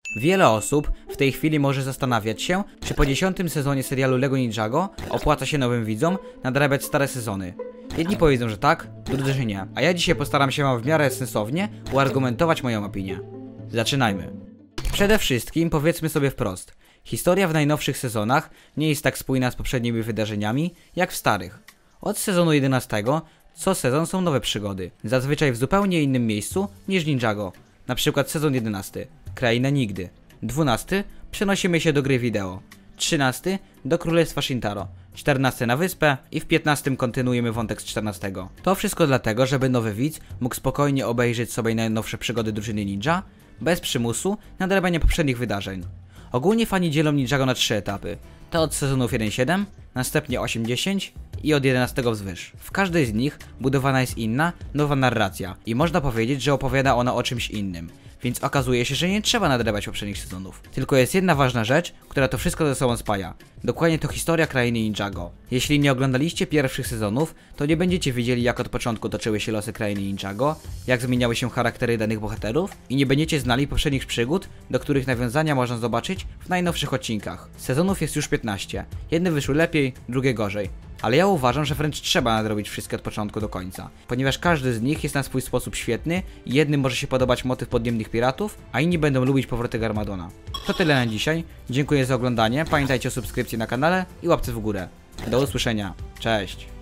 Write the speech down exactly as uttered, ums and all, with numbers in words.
Wiele osób w tej chwili może zastanawiać się, czy po dziesiątym sezonie serialu Lego Ninjago opłaca się nowym widzom nadrabiać stare sezony. Jedni powiedzą, że tak, drudzy, że nie. A ja dzisiaj postaram się wam w miarę sensownie uargumentować moją opinię. Zaczynajmy. Przede wszystkim powiedzmy sobie wprost. Historia w najnowszych sezonach nie jest tak spójna z poprzednimi wydarzeniami, jak w starych. Od sezonu jedenastego co sezon są nowe przygody, zazwyczaj w zupełnie innym miejscu niż Ninjago. Na przykład sezon jedenasty. Kraina Nigdy. dwunasty. Przenosimy się do gry wideo. trzynasty. Do Królestwa Shintaro. czternasty. Na wyspę i w piętnastym kontynuujemy wątek z czternastego. To wszystko dlatego, żeby nowy widz mógł spokojnie obejrzeć sobie najnowsze przygody drużyny ninja, bez przymusu nadrabiania poprzednich wydarzeń. Ogólnie fani dzielą Ninjago na trzy etapy. To od sezonów jeden siedem, następnie osiem dziesięć i od jedenastego wzwyż. W każdej z nich budowana jest inna, nowa narracja i można powiedzieć, że opowiada ona o czymś innym. Więc okazuje się, że nie trzeba nadrabiać poprzednich sezonów. Tylko jest jedna ważna rzecz, która to wszystko ze sobą spaja. Dokładnie to historia krainy Ninjago. Jeśli nie oglądaliście pierwszych sezonów, to nie będziecie wiedzieli, jak od początku toczyły się losy krainy Ninjago, jak zmieniały się charaktery danych bohaterów i nie będziecie znali poprzednich przygód, do których nawiązania można zobaczyć w najnowszych odcinkach. Sezonów jest już piętnaście. Jedne wyszły lepiej, drugie gorzej. Ale ja uważam, że wręcz trzeba nadrobić wszystkie od początku do końca, ponieważ każdy z nich jest na swój sposób świetny i jednym może się podobać motyw podniebnych piratów, a inni będą lubić powroty Garmadona. To tyle na dzisiaj, dziękuję za oglądanie, pamiętajcie o subskrypcji na kanale i łapce w górę. Do usłyszenia, cześć!